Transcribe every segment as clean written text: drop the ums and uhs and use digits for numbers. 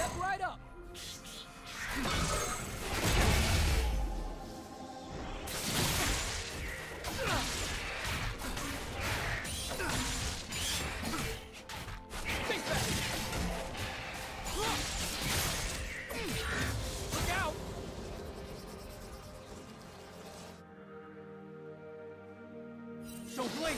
Step right up. Think back. Look out. Don't blink.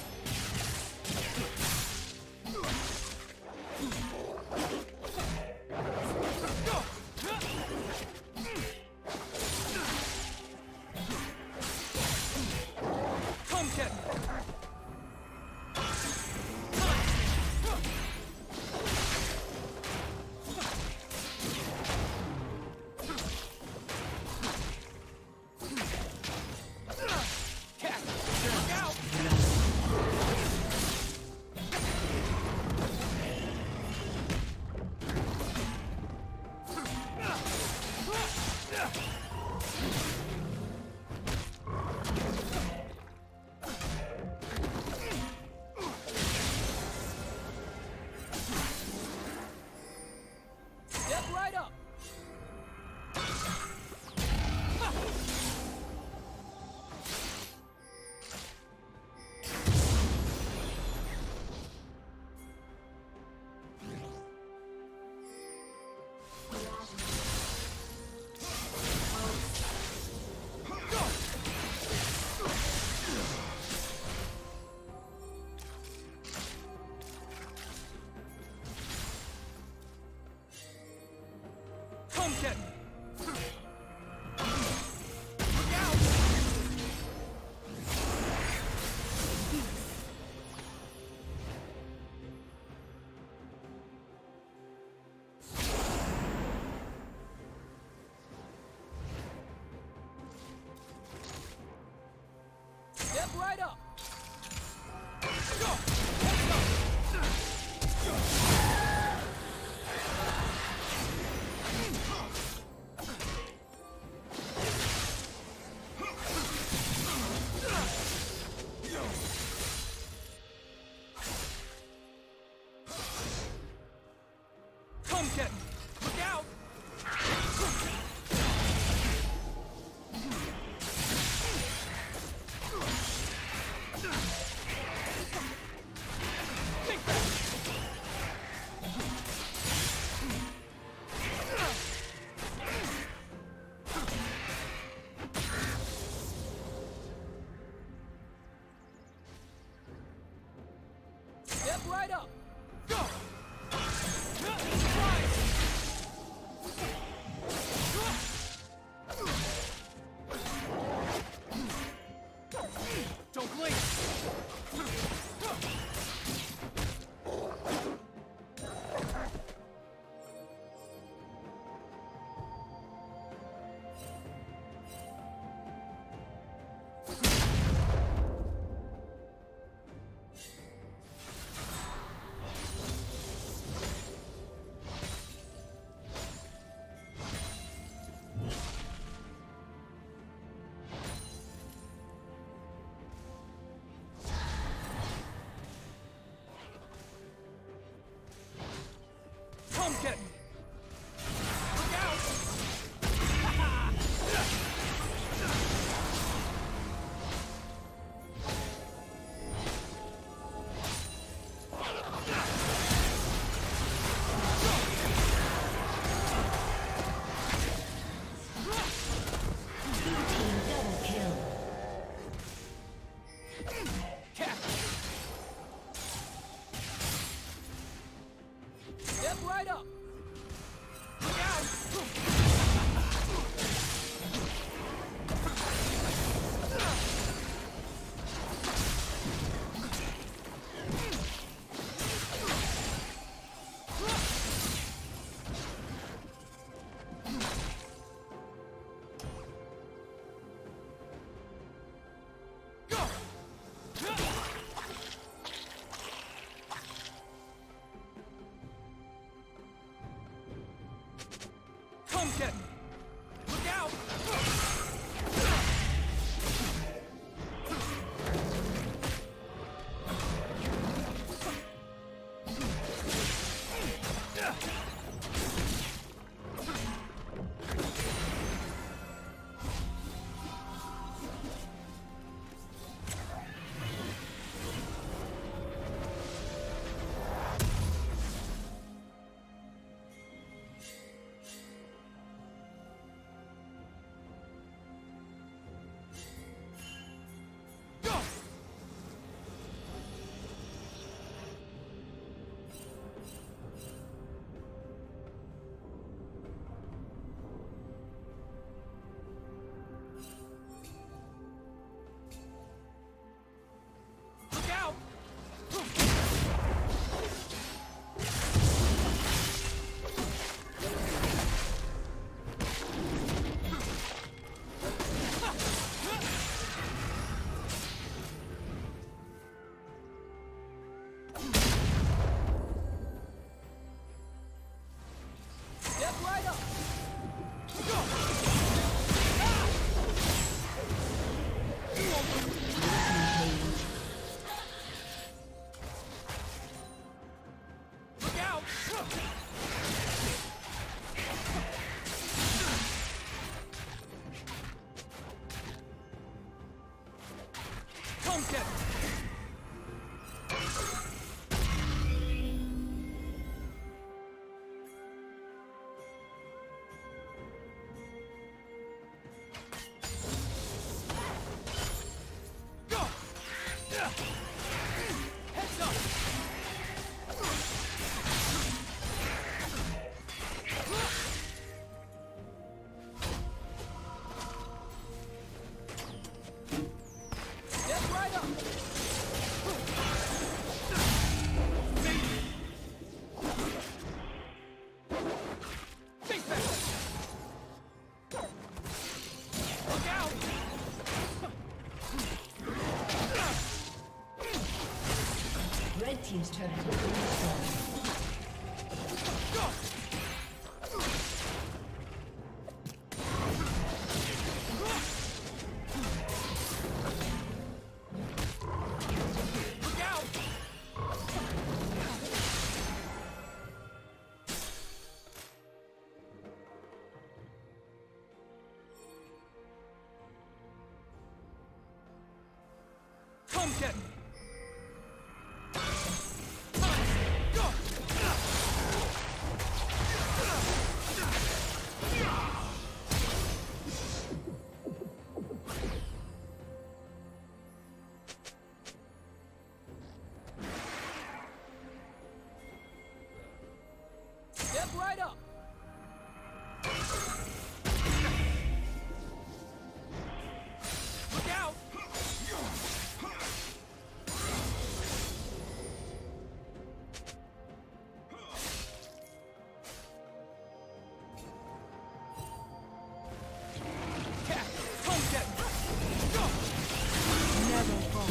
Step right up. Go. Come get me. Look out. Step right up. Go. Don't blink. Come get me! Look out! Double kill. Step right up! Look out! Come get me! Look out! right up. Go. Look out. Come get it. Red team's turret has been destroyed. Come get me. Step right up. Look out. Come get me. Go. Never fall.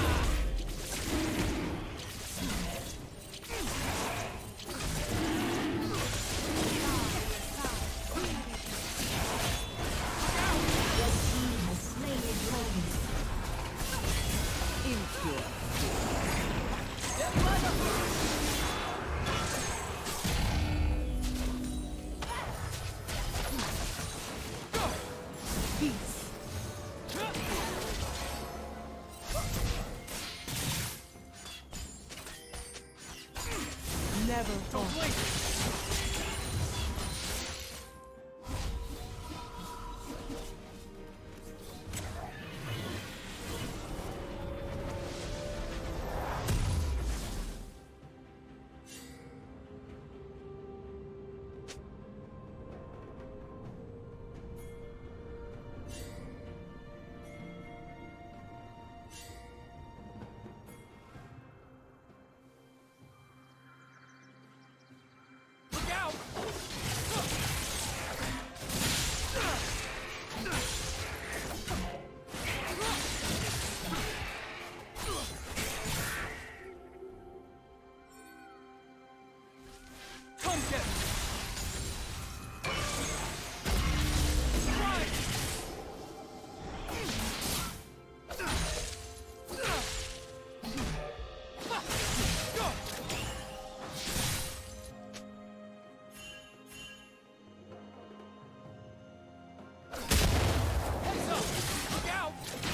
Never fall. Look out! Come get me. Right. Go. Heads up. Look out.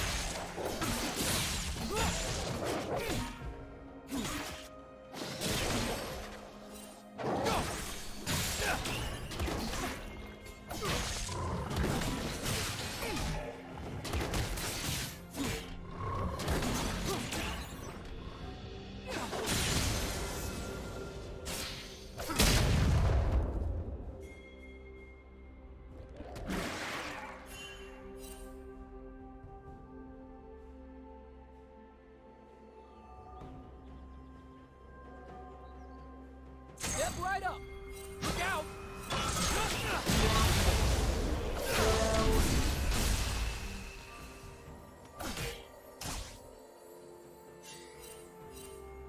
Step right up. Look out.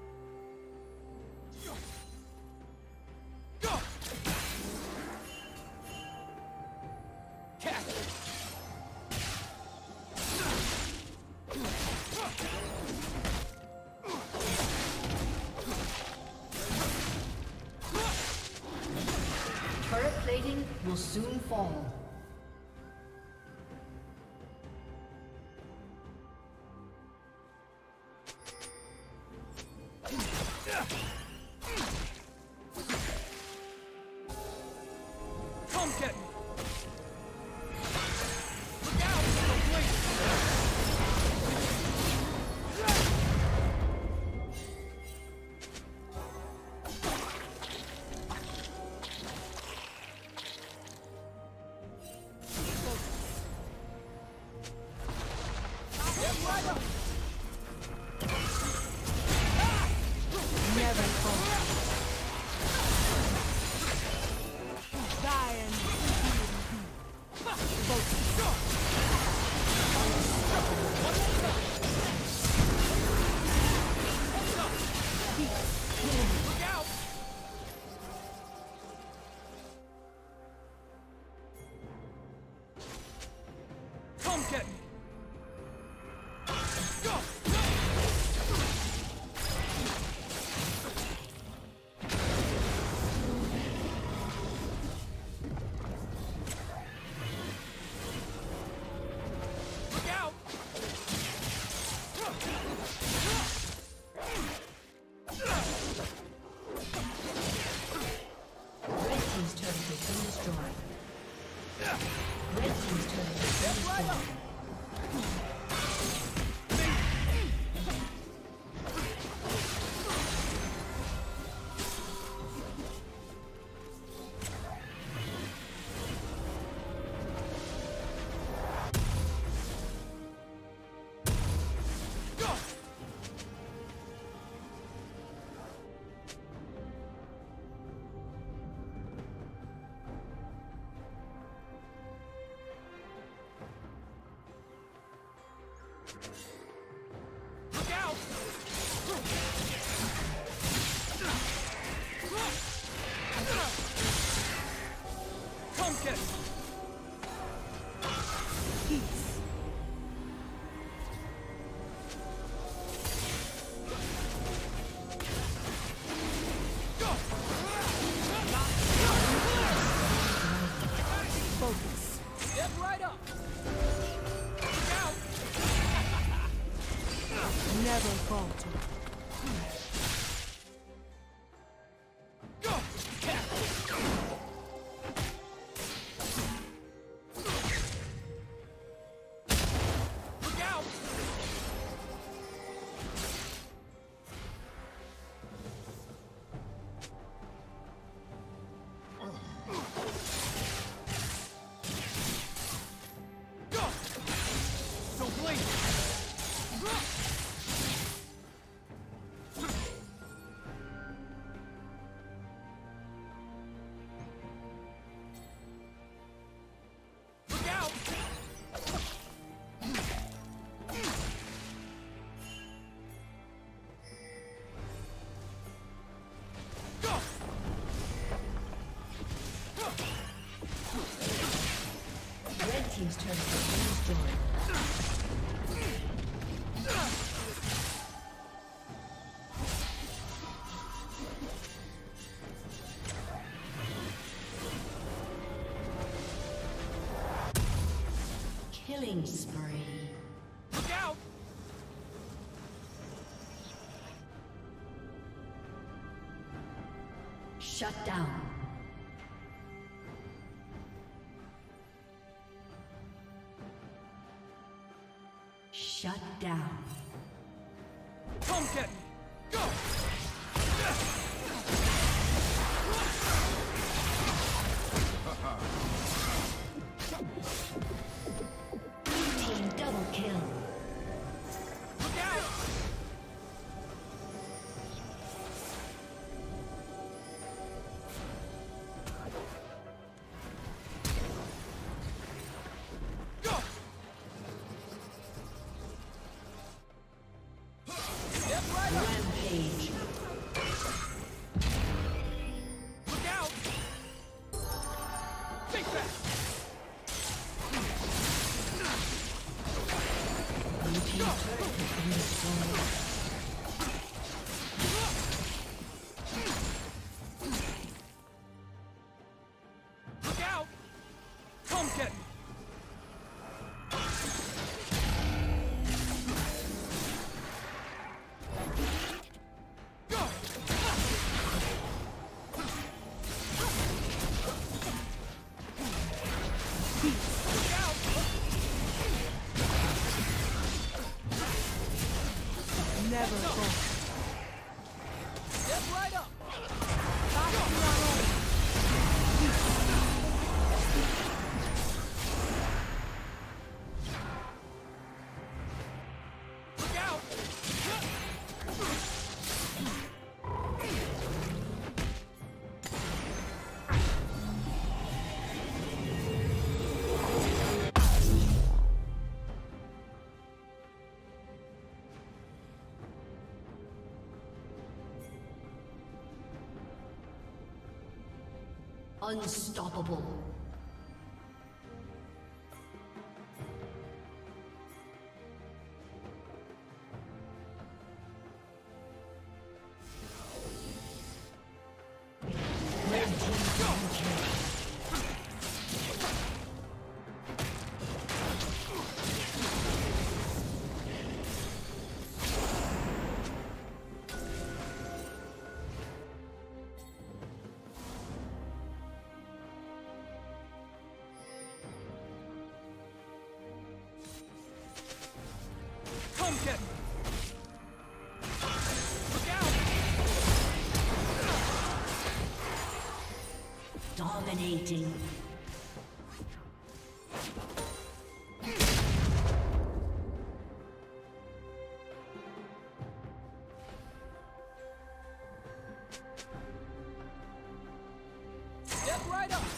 Go. Plating will soon fall. Come get me! Come get me! Go! Look out! Red team's turret has been destroyed. Red team's turret has been destroyed. Look out! Come get me! Peace. Go! Focus. Step right up! Look out! Never falter. Go! Look out! Go! Don't blink! Look out! Go! Red team's turret has been destroyed. Killing spree. Look out! Shut down. Shut down. Come get me! Go! Team double kill. Look out! Go! Step right up! Rampage. Look out! Think fast! Blue team's turret has been destroyed. Come get me. Never fall. Step right up. Look out. Unstoppable. Come get me. Look out. Dominating. Step right up.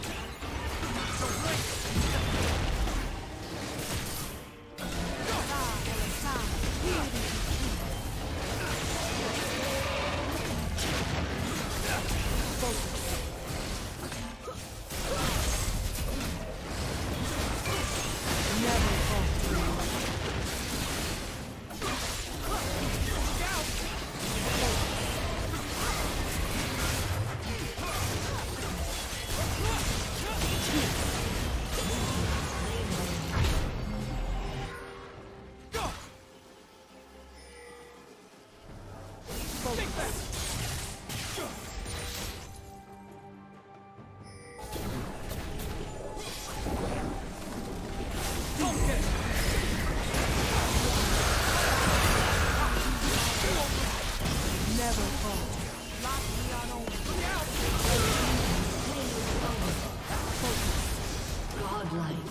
Godlike.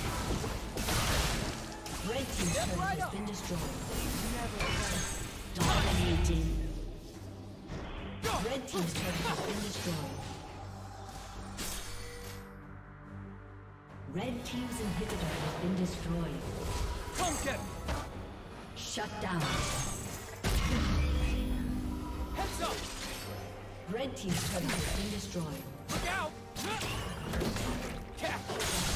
Red team's turret has been destroyed. Dominating. Red team's turret has been destroyed. Red team's inhibitor has been destroyed. Come get me. Shut down. Heads up. Red team's turret has been destroyed. Look out. Catch.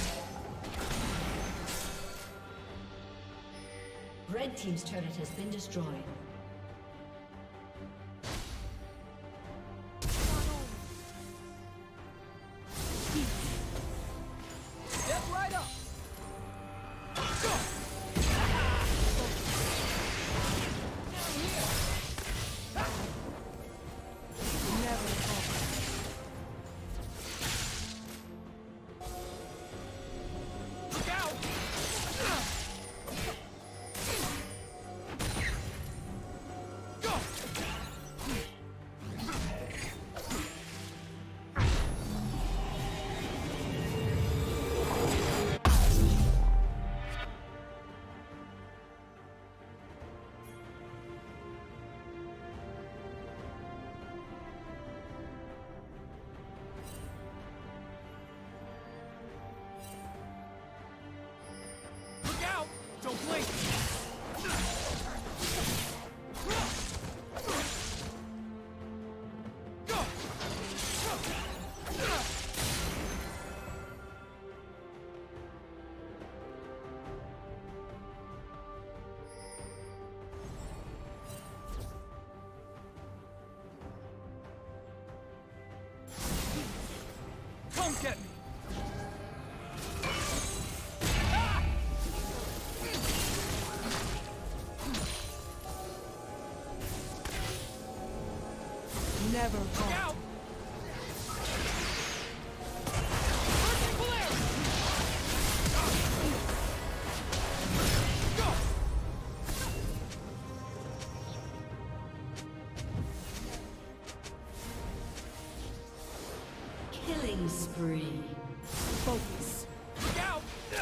Red team's turret has been destroyed. Step right up. Go. Never fall. Look out. Go. Look out. Don't blink. Go. Come get me. Never Look falter. out! Bursting polarity! Go! Killing spree. Focus. Look out!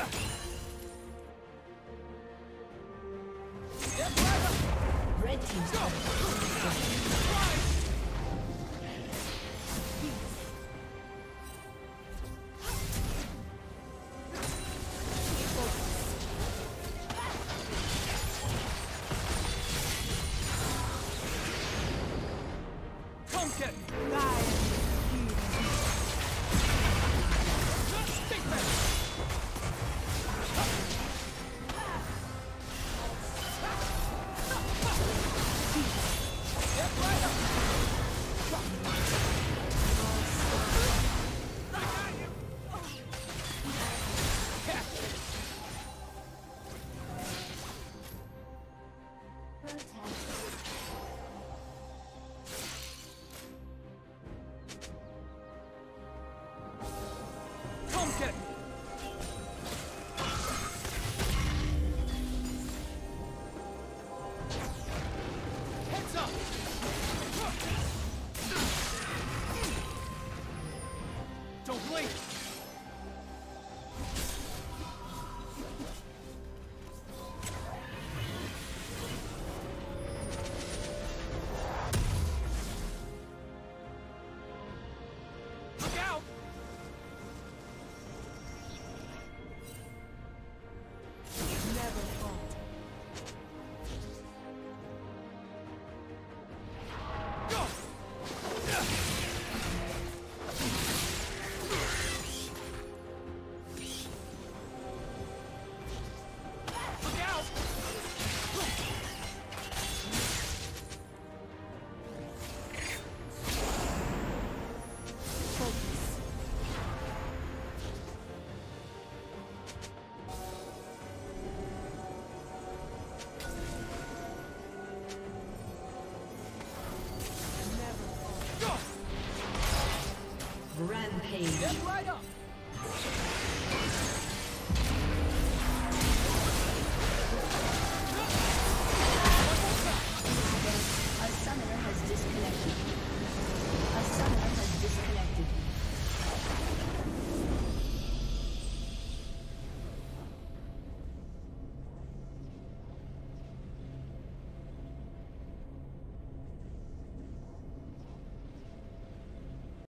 Step right up! Red team's Go! turret has been destroyed. Rise! Come get me! Stick back! Step right up! I got you! Catch it! Come get me!